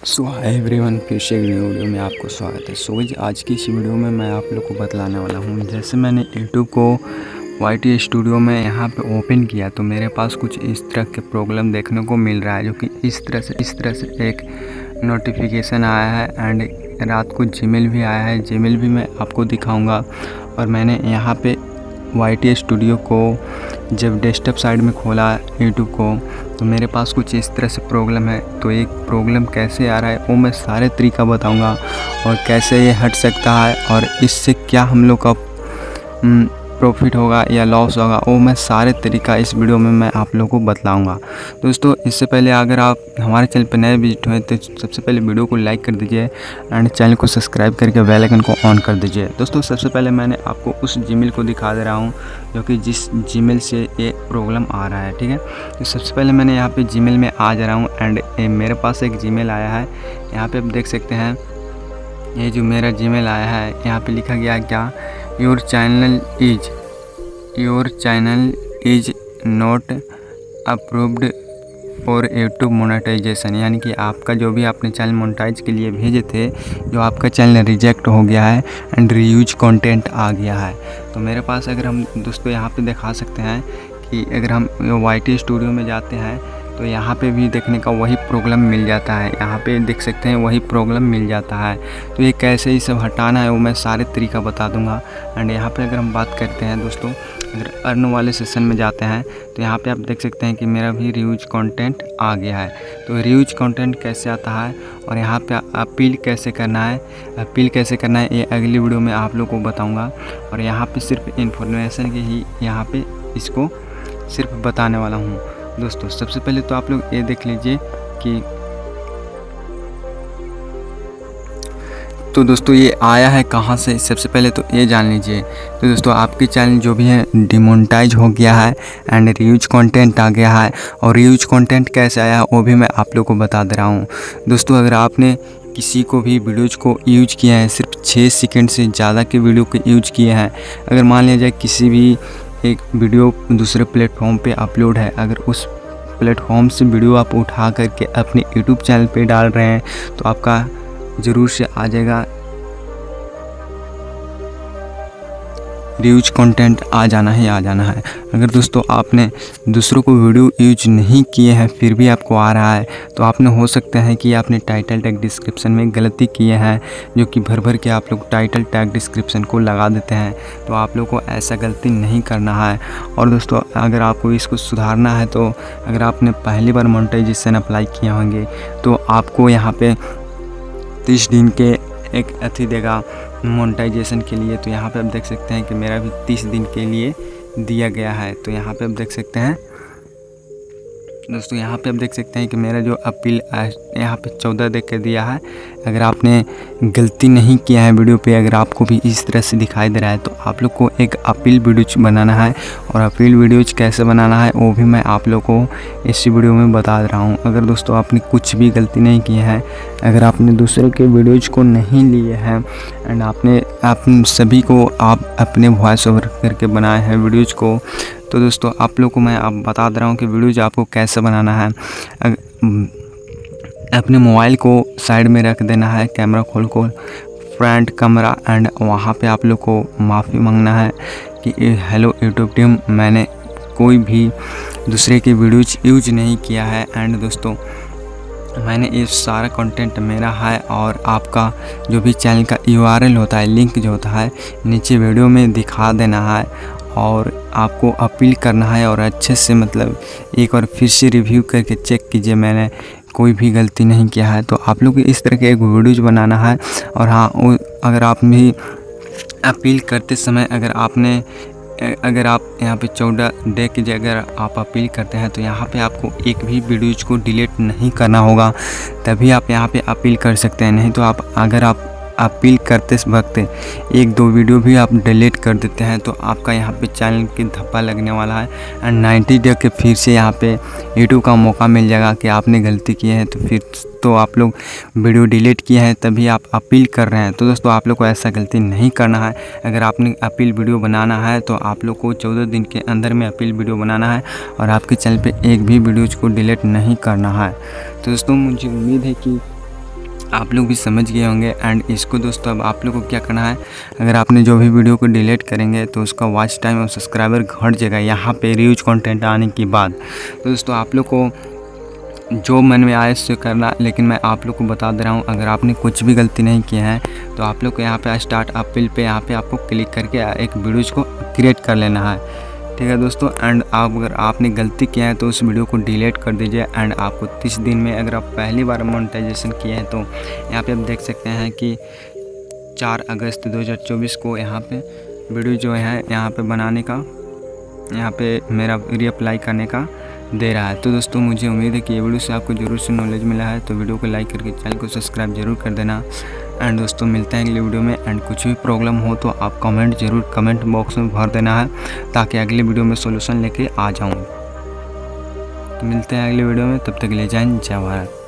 सो hi everyone, फिर से एक न्यू वीडियो में आपको स्वागत है। सो जी आज की इस वीडियो में मैं आप लोग को बतलाने वाला हूँ। जैसे मैंने यूट्यूब को YT स्टूडियो में यहाँ पे ओपन किया तो मेरे पास कुछ इस तरह के प्रॉब्लम देखने को मिल रहा है, जो कि इस तरह से एक नोटिफिकेशन आया है एंड रात को जीमेल भी आया है। जीमेल भी मैं आपको दिखाऊँगा। और मैंने यहाँ पे YT स्टूडियो को जब डेस्कटॉप साइड में खोला यूट्यूब को तो मेरे पास कुछ इस तरह से प्रॉब्लम है। तो एक प्रॉब्लम कैसे आ रहा है वो मैं सारे तरीका बताऊंगा और कैसे ये हट सकता है और इससे क्या हम लोग का प्रॉफिट होगा या लॉस होगा, वो मैं सारे तरीका इस वीडियो में मैं आप लोगों को बतलाऊंगा। दोस्तों इससे पहले अगर आप हमारे चैनल पर नए विजिट हुए तो सबसे पहले वीडियो को लाइक कर दीजिए एंड चैनल को सब्सक्राइब करके बेल आइकन को ऑन कर दीजिए। दोस्तों सबसे पहले मैंने आपको उस जीमेल को दिखा दे रहा हूँ जो कि जिस जीमेल से ये प्रॉब्लम आ रहा है, ठीक है। तो सबसे पहले मैंने यहाँ पे जीमेल में आ जा रहा हूँ एंड मेरे पास एक जीमेल आया है। यहाँ पे आप देख सकते हैं, ये जो मेरा जीमेल आया है यहाँ पे लिखा गया है क्या, your channel is not approved for YouTube monetisation, यानी कि आपका जो भी आपने चैनल मोनेटाइज के लिए भेजे थे, जो आपका चैनल रिजेक्ट हो गया है एंड रीयूज कंटेंट आ गया है। तो मेरे पास अगर हम दोस्तों यहाँ पे दिखा सकते हैं कि अगर हम YT स्टूडियो में जाते हैं तो यहाँ पे भी देखने का वही प्रॉब्लम मिल जाता है। यहाँ पे देख सकते हैं वही प्रॉब्लम मिल जाता है। तो ये कैसे ही सब हटाना है वो मैं सारे तरीका बता दूंगा। एंड यहाँ पे अगर हम बात करते हैं दोस्तों, अगर अर्न वाले सेशन में जाते हैं तो यहाँ पे आप देख सकते हैं कि मेरा भी रीयूज कंटेंट आ गया है। तो रीयूज कंटेंट कैसे आता है और यहाँ पे अपील कैसे करना है, ये अगली वीडियो में आप लोग को बताऊँगा। और यहाँ पर सिर्फ इन्फॉर्मेशन के ही यहाँ पर इसको सिर्फ बताने वाला हूँ। दोस्तों सबसे पहले तो आप लोग ये देख लीजिए कि तो दोस्तों ये आया है कहाँ से, सबसे पहले तो ये जान लीजिए। तो दोस्तों आपकी चैनल जो भी है डिमोनेटाइज हो गया है एंड रीयूज कंटेंट आ गया है। और रीयूज कंटेंट कैसे आया है वो भी मैं आप लोग को बता दे रहा हूँ। दोस्तों अगर आपने किसी को भी वीडियोज़ को यूज किया है, सिर्फ 6 सेकंड से ज़्यादा के वीडियो को यूज किए हैं, अगर मान लिया जाए किसी भी एक वीडियो दूसरे प्लेटफॉर्म पे अपलोड है, अगर उस प्लेटफॉर्म से वीडियो आप उठा करके अपने यूट्यूब चैनल पे डाल रहे हैं तो आपका ज़रूर से आ जाएगा रीयूज कंटेंट, आ जाना है। अगर दोस्तों आपने दूसरों को वीडियो यूज नहीं किए हैं फिर भी आपको आ रहा है तो आपने हो सकता है कि आपने टाइटल टैग डिस्क्रिप्शन में गलती किए हैं, जो कि भर के आप लोग टाइटल टैग डिस्क्रिप्शन को लगा देते हैं। तो आप लोग को ऐसा गलती नहीं करना है। और दोस्तों अगर आपको इसको सुधारना है तो अगर आपने पहली बार मोनेटाइजेशन अप्लाई किए होंगे तो आपको यहाँ पे 30 दिन के एक अथी देगा मोनेटाइजेशन के लिए। तो यहाँ पे आप देख सकते हैं कि मेरा भी 30 दिन के लिए दिया गया है। तो यहाँ पे आप देख सकते हैं दोस्तों, यहाँ पे आप देख सकते हैं कि मेरा जो अपील यहाँ पे 14 देख कर दिया है। अगर आपने गलती नहीं किया है वीडियो पे, अगर आपको भी इस तरह से दिखाई दे रहा है तो आप लोग को एक अपील वीडियोज बनाना है। और अपील वीडियोज कैसे बनाना है वो भी मैं आप लोग को इसी वीडियो में बता रहा हूँ। अगर दोस्तों आपने कुछ भी गलती नहीं की है, अगर आपने दूसरे के वीडियोज को नहीं लिए हैं एंड आप सभी को आप अपने वॉइस ओवर करके बनाए हैं वीडियोज़ को, तो दोस्तों आप लोग को मैं अब बता दे रहा हूँ कि वीडियोज आपको कैसे बनाना है। अपने मोबाइल को साइड में रख देना है, कैमरा खोल को फ्रंट कैमरा, एंड वहाँ पे आप लोग को माफ़ी मांगना है कि हेलो यूट्यूब टीम, मैंने कोई भी दूसरे की वीडियोज यूज नहीं किया है एंड दोस्तों मैंने ये सारा कंटेंट मेरा है। और आपका जो भी चैनल का URL होता है, लिंक जो होता है, नीचे वीडियो में दिखा देना है और आपको अपील करना है। और अच्छे से मतलब एक बार फिर से रिव्यू करके चेक कीजिए मैंने कोई भी गलती नहीं किया है। तो आप लोग इस तरह के एक वीडियोज बनाना है। और हाँ, अगर आप भी अपील करते समय अगर आप यहाँ पे 14 डे की जगह आप अपील करते हैं तो यहाँ पे आपको एक भी वीडियोज को डिलीट नहीं करना होगा, तभी आप यहाँ पे अपील कर सकते हैं। नहीं तो अगर आप अपील करते वक्त 1-2 वीडियो भी आप डिलीट कर देते हैं तो आपका यहाँ पे चैनल की धब्बा लगने वाला है एंड 90 डे के फिर से यहाँ पे यूट्यूब का मौका मिल जाएगा कि आपने गलती की है तो फिर तो आप लोग वीडियो डिलीट किए हैं तभी आप अपील कर रहे हैं। तो दोस्तों आप लोग को ऐसा गलती नहीं करना है। अगर आपने अपील वीडियो बनाना है तो आप लोग को 14 दिन के अंदर में अपील वीडियो बनाना है और आपके चैनल पे एक भी वीडियोज़ को डिलीट नहीं करना है। तो दोस्तों मुझे उम्मीद है कि आप लोग भी समझ गए होंगे। एंड इसको दोस्तों अब आप लोग को क्या करना है, अगर आपने जो भी वीडियो को डिलीट करेंगे तो उसका वॉच टाइम और सब्सक्राइबर घट जाएगा यहाँ पे रीयूज कंटेंट आने के बाद। तो दोस्तों आप लोग को जो मन में आए उससे करना, लेकिन मैं आप लोग को बता दे रहा हूँ अगर आपने कुछ भी गलती नहीं किया है तो आप लोग को यहाँ पे स्टार्ट अपील पे यहाँ पे आपको क्लिक करके एक वीडियोज को क्रिएट कर लेना है, ठीक है दोस्तों। एंड आप अगर आपने गलती किया है तो उस वीडियो को डिलीट कर दीजिए। एंड आपको 30 दिन में अगर आप पहली बार मोनेटाइजेशन किए हैं तो यहाँ पे आप देख सकते हैं कि 4 अगस्त 2024 को यहाँ पे वीडियो जो है यहाँ पे बनाने का, यहाँ पे मेरा रीअप्लाई करने का दे रहा है। तो दोस्तों मुझे उम्मीद है कि ये वीडियो से आपको ज़रूर से नॉलेज मिला है, तो वीडियो को लाइक करके चैनल को सब्सक्राइब जरूर कर देना। एंड दोस्तों मिलते हैं अगले वीडियो में। एंड कुछ भी प्रॉब्लम हो तो आप कमेंट बॉक्स में भर देना है ताकि अगले वीडियो में सोल्यूशन लेके आ जाऊँ। तो मिलते हैं अगले वीडियो में, तब तक ले जाएं, जय भारत।